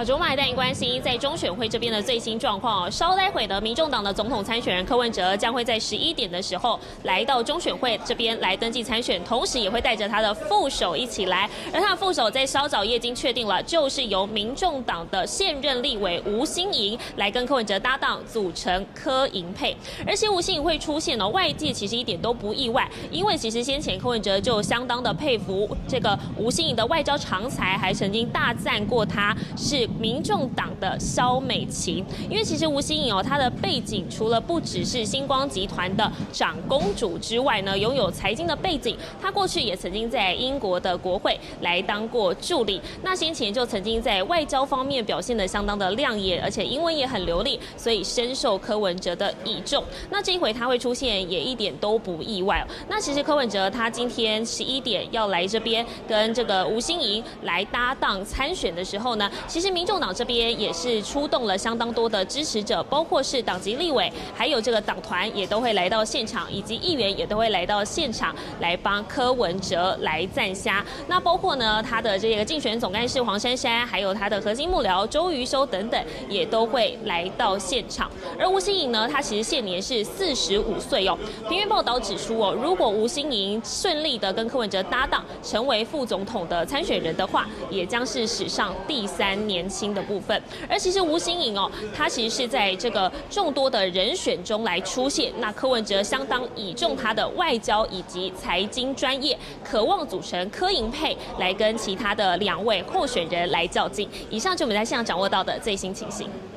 好，我们来带您关心在中选会这边的最新状况哦。稍待会的民众党的总统参选人柯文哲将会在11点的时候来到中选会这边来登记参选，同时也会带着他的副手一起来。而他的副手在稍早夜经确定了，就是由民众党的现任立委吴欣盈来跟柯文哲搭档，组成柯银配。而且吴欣盈会出现哦，外界其实一点都不意外，因为其实先前柯文哲就相当的佩服这个吴欣盈的外交长才，还曾经大赞过他是民众党的萧美琴。因为其实吴欣盈哦，她的背景除了不只是星光集团的长公主之外呢，拥有财经的背景。她过去也曾经在英国的国会来当过助理，那先前就曾经在外交方面表现得相当的亮眼，而且英文也很流利，所以深受柯文哲的倚重。那这一回他会出现也一点都不意外哦。那其实柯文哲他今天11点要来这边跟这个吴欣盈来搭档参选的时候呢，其实民众党这边也是出动了相当多的支持者，包括是党籍立委，还有这个党团也都会来到现场，以及议员也都会来到现场来帮柯文哲来赞虾。那包括呢他的这个竞选总干事黄珊珊，还有他的核心幕僚周瑜修等等，也都会来到现场。而吴欣盈呢，他其实现年是45岁哦。平面报道指出哦，如果吴欣盈顺利的跟柯文哲搭档，成为副总统的参选人的话，也将是史上第3年轻的部分。而其实吴欣盈哦，他其实是在这个众多的人选中来出现。那柯文哲相当倚重他的外交以及财经专业，渴望组成柯银配来跟其他的2位候选人来较劲。以上就我们在现场掌握到的最新情形。